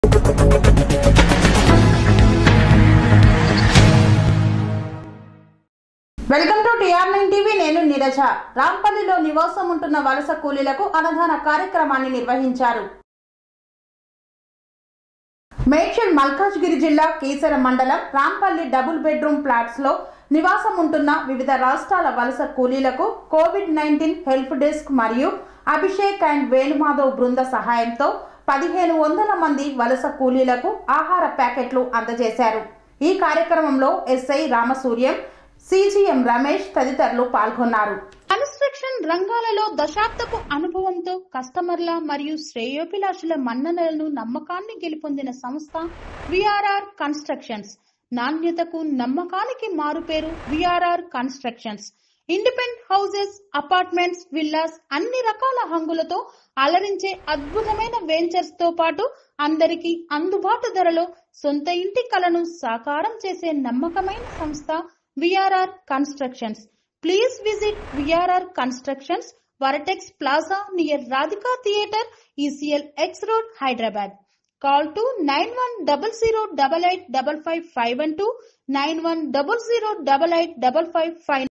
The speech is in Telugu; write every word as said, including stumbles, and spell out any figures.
Welcome to TR nine TV. నేను నీరజ. రాంపల్లిలో నివాసం ఉంటున్న వలస కూలీలకు అన్నదాన కార్యక్రమాన్ని నిర్వహించారు. మేడ్చల్ మల్కాజ్గిరి జిల్లా కీసర మండలం రాంపల్లి డబుల్ బెడ్రూమ్ ఫ్లాట్స్ లో నివాసం ఉంటున్న వివిధ రాష్ట్రాల వలస కూలీలకు కోవిడ్ నైన్టీన్ హెల్ప్ డెస్క్ మరియు అభిషేక్ అండ్ వేణుమాధవ్ బృంద సహాయంతో పదిహేను వందల మంది వలస కూలీలకు ఆహార ప్యాకెట్లు అందజేశారు. ఈ కార్యక్రమంలో ఎస్ఐ రామసూర్యం, సిజిఎం రమేష్ తదితరులు పాల్గొన్నారు. కన్స్ట్రక్షన్ రంగాలలో దశాబ్దపు అనుభవంతో కస్టమర్ల మరియు శ్రేయోభిలాషుల మన్ననలను నమ్మకాన్ని గెలుపొందిన సంస్థ విఆర్ఆర్ కన్స్ట్రక్షన్స్. నాణ్యతకు నమ్మకానికి మారుపేరు VRR constructions. Independent houses, apartments, villas అన్ని రకాల హంగులతో అలరించే అద్భుతమైన వెంచర్స్ తో పాటు అందరికీ అందుబాటు ధరలో సొంత ఇంటి కలను సాకారం చేసే నమ్మకమైన సంస్థ VRR constructions. Please visit V R R Constructions, Varatex Plaza near Radhika Theatre, E C L X Road, Hyderabad. Call to nine one zero zero eight eight five five five one two, nine one zero zero eight eight five five five.